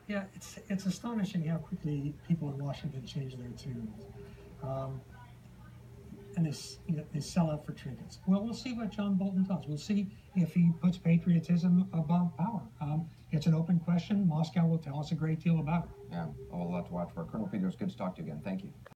Yeah, it's astonishing how quickly people in Washington change their tunes. Um, and they sell out for trinkets. Well, we'll see what John Bolton does. We'll see if he puts patriotism above power. It's an open question. Moscow will tell us a great deal about it. Yeah, a lot to watch for. Colonel Peters, good to talk to you again. Thank you.